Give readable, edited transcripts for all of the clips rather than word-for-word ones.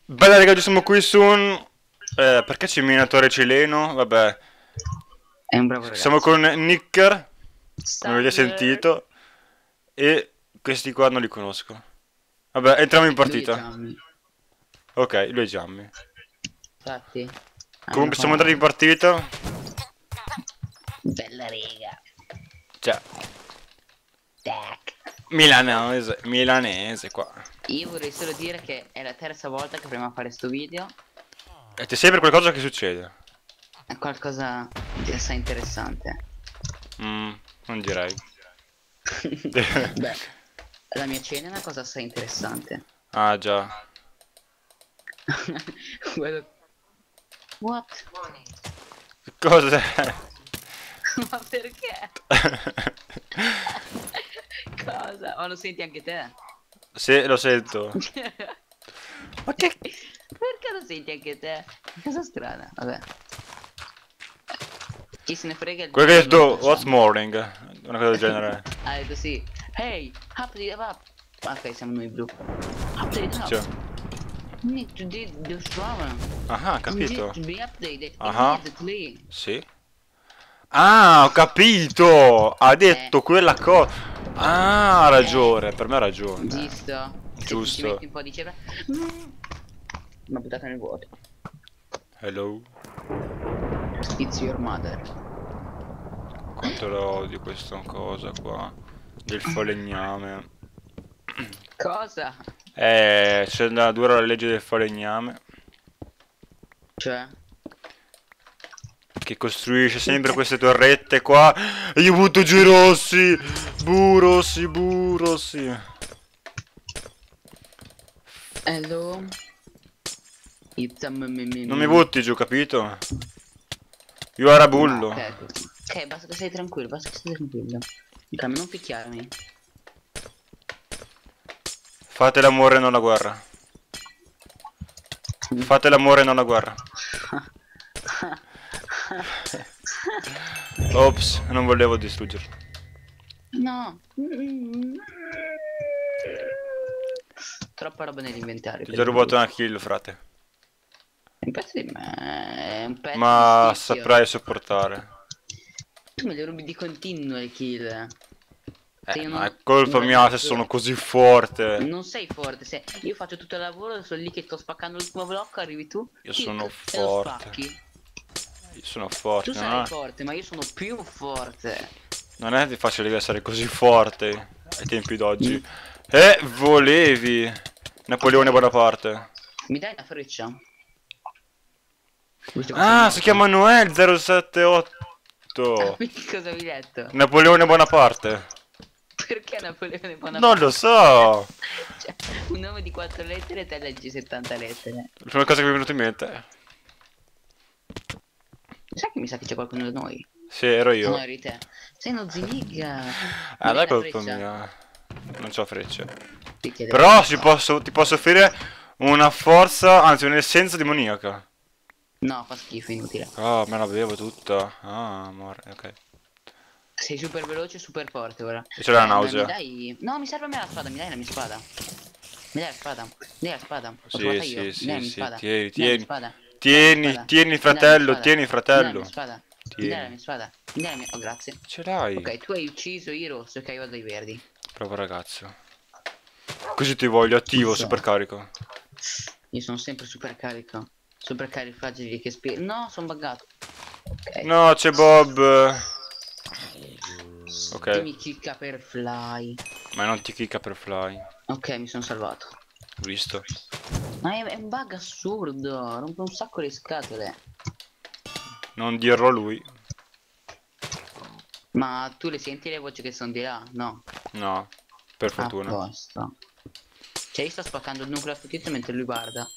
Bella raga, oggi siamo qui su un... perché c'è il minatore cileno? Vabbè. È un bravo Siamo ragazzo. con Nicker, come avete Salve. sentito. E questi qua non li conosco. Vabbè, entriamo in Lui è partita. Gianni. Ok, lui è Giammi. Infatti, almeno Comunque siamo entrati in fa... partita. Bella riga. Cioè, Tac. milanese qua. Io vorrei solo dire che è la terza volta che proviamo a fare sto video. E c'è sempre qualcosa che succede. È qualcosa di assai interessante. Non direi. Beh, la mia cena è una cosa assai interessante. Ah già. Quello... What? Cos'è? Ma perché? Cosa? Ma lo senti anche te? Sì, lo sento. Ma che... Perché lo senti anche te? Cosa strana, vabbè. Chi se ne frega il Quello che hai video lo detto, what's facciamo. morning? Una cosa del genere. Ha detto sì. Hey, update it up. Ok, siamo noi blu. Update it Cioè, up. You need to do the drama. ah, You need capito. to be updated Ah, immediately. sì. Ah, ho capito. Ha Eh, detto quella cosa. Ah, ha ragione. Per me ha ragione. Giusto. Se ti ci Giusto. metti un po' di cebra. Mm. Ma buttata nel vuoto. Hello. It's your mother. Quanto lo odio questa cosa qua. Del falegname. Cosa? C'è da dura la legge del falegname. Cioè? Che costruisce sempre queste torrette qua. E io butto giù i rossi. Rossi, rossi. Hello? It's a Non mi butti giù, capito? Io era No, bullo. ok, ok, basta che sei tranquillo, basta che sei tranquillo. Calma, non picchiarmi. Fate l'amore e non la guerra. Fate l'amore e non la guerra. Ops, non volevo distruggerlo. No. Troppa roba nell'inventario Ti ho per già il rubato video. una kill, frate. È un pezzo di me, è un pezzo di Ma schizio. saprai sopportare. Tu me le rubi di continuo le kill. Se io Ma è non... un colpa mia se sono ragazzo... così forte. Non sei forte, se io faccio tutto il lavoro, sono lì che sto spaccando l'ultimo blocco, arrivi tu, Io sono tic, e lo forte. spacchi. Io sono Tu forte, sarai forte, ma io sono più forte. non è facile essere così forte ai tempi Mm, d'oggi. Volevi. Napoleone ok, Bonaparte. mi dai una freccia? Visto che sei Ah, si morto. chiama Noel Ah, 078. quindi cosa avevi detto? Napoleone Bonaparte. Perché Napoleone Non lo Bonaparte? so. Cioè, un nome di 4 lettere e te leggi 70 lettere. La prima cosa che mi è venuta in mente. Sai che mi sa che c'è qualcuno da noi? Sì, ero Ah no, io. eri te. Sei uno ziniga. Mi Non dai è una colpa freccia? mia. Non c'ho frecce. Ti chiederei Però come fa. ti posso offrire una forza, anzi un'essenza demoniaca. No, fa schifo, inutile. Ah, me la bevo tutta. Ah, amore, ok. Sei super veloce e super forte ora. E c'è la Mi nausea. dai... No, mi serve a me la spada, mi dai la mia spada. Mi dai la spada. Mi dai la spada. L'ho Sì, trovata io. sì, Mi dai sì, la mia sì. spada. Tieni, Mi dai la mia tieni. spada. Mi dai la mia Tieni, spada. tieni, Mi dai la mia fratello, spada. tieni, Mi dai la mia fratello. spada. Mi dai la Tieni. mia spada. Mi dai la mia... Oh, grazie. Ce l'hai. Ok, tu hai ucciso i rossi, ok, vado ai verdi. Bravo ragazzo. Così ti voglio attivo, super So. carico. Io sono sempre super carico. Super fragili che No, sono buggato. Ok. No, c'è Bob. Ok. Mi chicca per fly. Ma non ti clicca per fly. Ok, mi sono salvato. Visto. Ma è un bug assurdo. Rompe un sacco le scatole. Non dirlo a lui. Ma tu le senti le voci che sono di là? No. No. Per A fortuna. posto. Cioè io sto spaccando il nucleo tizio mentre lui guarda.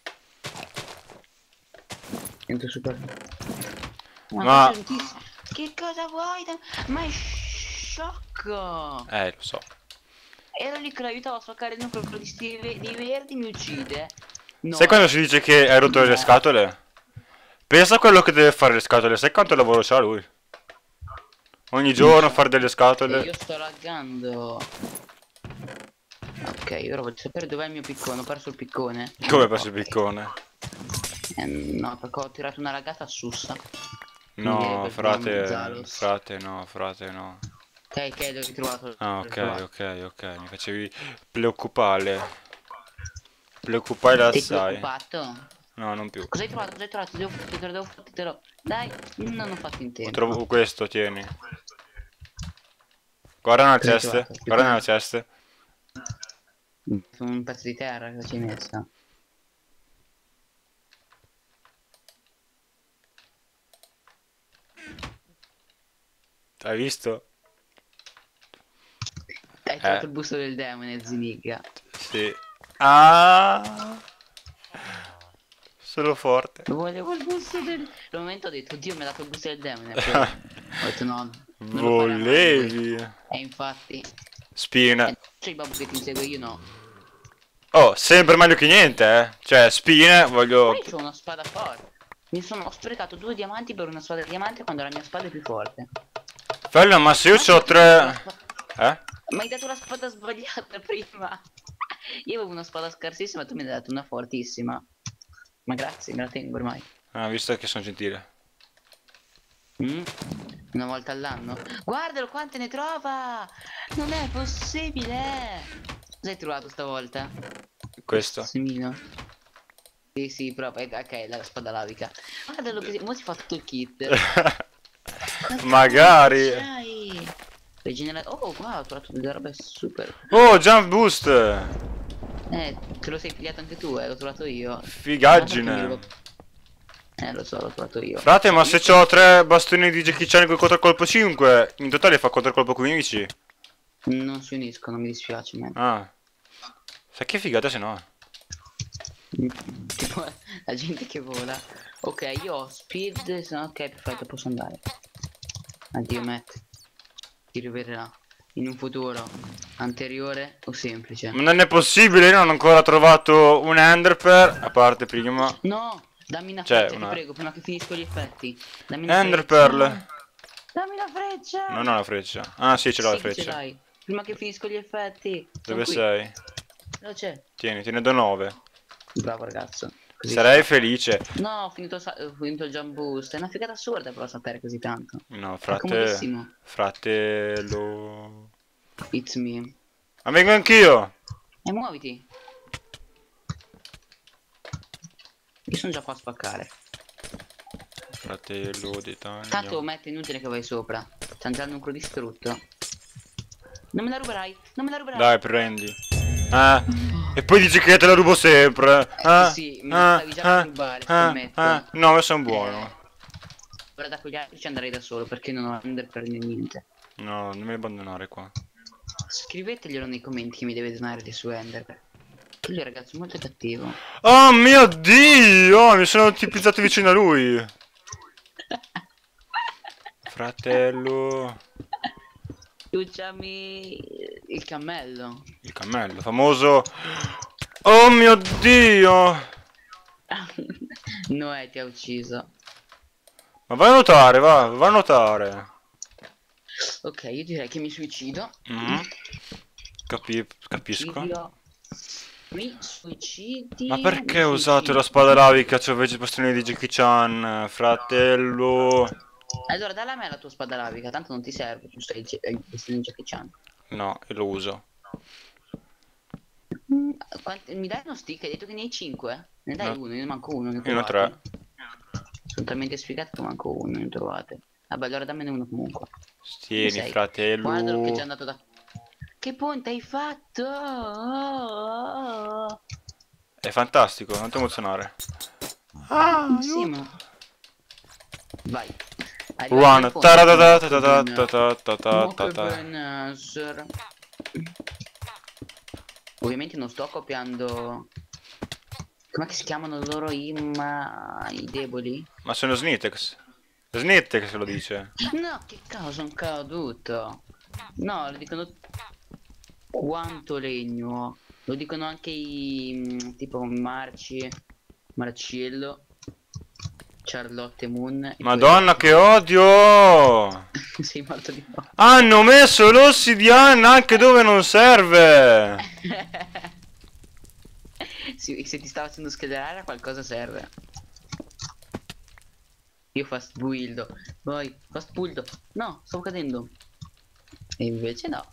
Sento super. Ma... Che cosa vuoi Ma è sciocco! Lo so. Ero lì che lo aiutavo a spaccare il nucleo quello di verdi, mi uccide. No. Sai quando si dice che hai rotto le scatole? Pensa a quello che deve fare le scatole. Sai quanto lavoro c'ha lui? Ogni Non giorno so. fare delle E scatole. io sto laggando. Ok, ora voglio sapere dov'è il mio piccone. Ho perso il piccone. Come passa il piccone? No, perché ho tirato una ragata a sussa. Mi No, direbbe il buon frate, Zalos. frate no, frate no. Ok, l'ho ritrovato. Ah, L'ho ok, ritrovato. ok, ok, mi facevi preoccupare. Preoccupare Sei assai. preoccupato? No, non più. Cosa hai trovato? Cosa hai trovato? Te lo devo fare, te lo... Dai, non ho fatto in tempo. Trovo questo, tieni. Guarda nella Cosa hai cesta, trovato? Il guarda nella piccone? cesta. Un pezzo di terra che ci hai messo. Hai visto? Hai trovato il busto del demone, Ziniga. Sì. Ah! Solo forte. Volevo il busto del... Per un momento ho detto, Dio mi ha dato il busto del demone. Poi ho detto no, non lo farà mai lui. Volevi. E infatti... Spina. C'è il babbo che ti insegue, io no. Oh, sempre meglio che niente, eh. Cioè, spine, voglio... Poi c'ho una spada forte. Ho sprecato 2 diamanti per una spada di diamante quando la mia spada è più forte. Bello, ma se io Ma ho tu mi hai dato la 3... spada... Eh? Mi hai dato la spada sbagliata prima. Io avevo una spada scarsissima, tu mi hai dato una fortissima. Ma grazie, me la tengo ormai. Ah, visto che sono gentile. Mm? Una volta all'anno. Guardalo quante ne trova! Non è possibile! Cosa hai trovato stavolta? Questo. Semino. Sì, sì, proprio. Ok, la spada lavica. Guardalo che mo si fa tutto il kit. Ma Magari. che c'hai? Oh, wow, ho trovato delle robe super. Oh, jump boost. Te lo sei pigliato anche tu, l'ho trovato io. Figaggine. Lo so, l'ho trovato io. Frate, ma Io se ho 3 bastoni di Jackie Chan con controcolpo 5, in totale fa controcolpo 15. non si uniscono, mi dispiace, man. Ah. Sai che figata se no. Tipo la gente che vola. Ok, io ho speed, ok, perfetto, posso andare. Addio Matt. Ti rivelerà in un futuro anteriore o semplice. Ma non è possibile, io non ho ancora trovato un Enderpearl, a parte prima. No, dammi una C'è freccia, ti una prego, prima che finisco gli effetti. Dammi una Enderpearl. freccia. Dammi la freccia. Non ho la freccia. Ah, sì, ce l'ho la Sì che ce freccia. l'hai. Prima che finisco gli effetti. Sono Dove qui. sei? Dove c'è? Tieni, te ne do 9. Bravo ragazzo. Così Sarei sta. felice. No, ho finito il jump boost. È una figata assurda però sapere così tanto. No, È comodissimo. fratello. It's me. Ma vengo anch'io. E muoviti. Io sono già qua a spaccare. Fratello di Tanto Tagno. metti inutile che vai sopra. C'è già il nucleo distrutto. Non me la ruberai. Non me la ruberai. Dai, prendi. E poi dici che te la rubo sempre. Sì, me la stavi già per rubare, scommetto. No, io sono buono. Ora da quegli altri ci andrei da solo perché non ho Ender per niente. No, non mi abbandonare qua. Scriveteglielo nei commenti che mi deve donare dei suoi Ender. Lui è un ragazzo molto cattivo. Oh mio Dio! Mi sono tipizzato vicino a lui. Fratello. Ucciami il cammello. Il cammello, famoso. Oh mio Dio! Noè ti ha ucciso. Ma vai a nuotare, va a nuotare. Ok, io direi che mi suicido. Capisco. Mi suicidi. Ma perché mi ho usato suicido. la spada lavica? C'ho invece il bastone di Jackie Chan, fratello. Allora, dalla a me la tua spada lavica, tanto non ti serve, tu stai il vestito di Jackie Chan. No, io lo uso. Mi dai uno stick? Hai detto che ne hai 5? Ne dai No. uno, io ne manco uno, ne Io ne ho trovate. 3. Sono talmente sfigato che manco uno, ne trovate. Vabbè, allora dammene uno comunque. Tieni, Sei. fratello. Guardalo che è già andato da... Che ponte hai fatto? Oh. È fantastico, non ti emozionare. Sì, ma... Vai. Run. Ovviamente non sto copiando. Come si chiamano loro i deboli? Ma sono Snitex. Snitex lo dice. No, che cavolo, sono caduto. No, lo dicono quanto legno. Lo dicono anche i tipo Marciello. Charlotte Moon. E Madonna, poi- che odio! Sei morto di nuovo. Hanno messo l'ossidiana anche dove non serve! Sì, se ti stava facendo schederare qualcosa serve. Io fast buildo. Poi fast buildo. No, stavo cadendo. E invece no.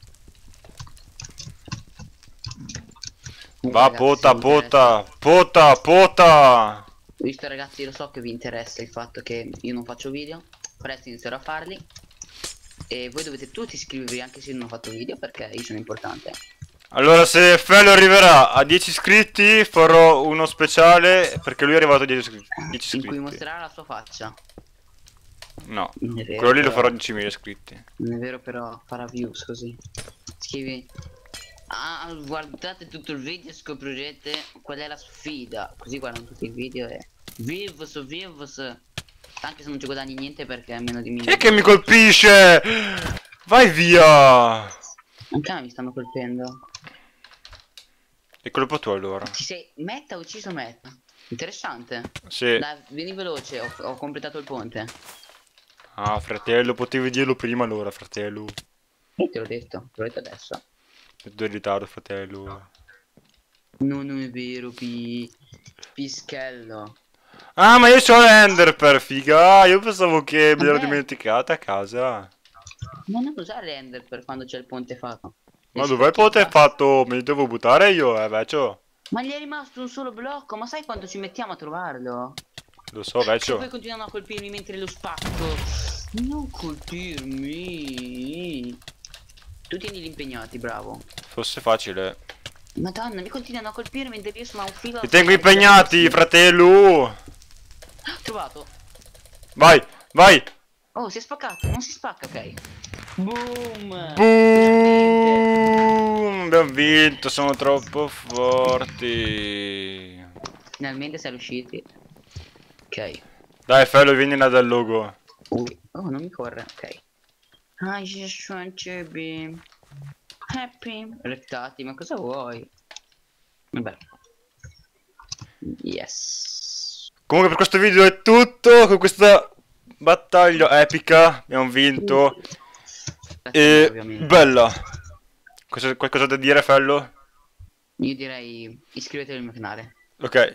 Va, Ragazzi, pota, se vi interessa- pota, pota! Visto ragazzi, lo so che vi interessa il fatto che io non faccio video. Presto inizierò a farli. E voi dovete tutti iscrivervi anche se non ho fatto video, perché io sono importante. Allora, se Fello arriverà a 10 iscritti, farò uno speciale perché lui è arrivato a 10 In iscritti. cui mostrerà la sua faccia. No, Non è vero, quello lì lo però. farò a 10.000 iscritti. Non è vero, però farà views così. Scrivi. Ah, guardate tutto il video e scoprirete qual è la sfida. Così guardano tutti il video e. Vivos, vivos. Anche se non ci guadagni niente perché è meno di 1000. Chi è che mi colpisce? Vai via! Anche a me mi stanno colpendo. È colpa tua allora. Ti sei. Metta ha ucciso Metta. Interessante. Sì. Dai, vieni veloce, ho completato il ponte. Ah, fratello, potevi dirlo prima allora, fratello. Te l'ho detto adesso. Tutto in ritardo, fratello. Non è vero, Pischello. Ah, ma io c'ho l'Ender per figa. Io pensavo che me l'ero Vabbè. dimenticata a casa. Ma non usare render per quando c'è il ponte fatto. Ma dov'è il ponte fatto? Me li devo buttare io, vecchio. Ma gli è rimasto un solo blocco, ma sai quanto ci mettiamo a trovarlo? Lo so, Se vecchio. poi continuano a colpirmi mentre lo spacco. Non colpirmi. Tu tieni gli impegnati, bravo. Fosse facile. Madonna, mi continuano a colpire mentre io sono a un filo. Ti tengo impegnati, fratello. Ho trovato. Vai, vai. Oh, si è spaccato, non si spacca, ok. Boom. Boom. Abbiamo vinto, sono troppo forti. Finalmente siamo riusciti. Ok. Dai, Fello, vieni là dal logo. Oh, non mi corre, ok. I just want to be happy. Rettati, ma cosa vuoi? Vabbè. Yes. Comunque per questo video è tutto. Con questa battaglia epica abbiamo vinto. E Ovviamente. bella. Qualcosa da dire, Fello? Io direi iscrivetevi al mio canale. Ok.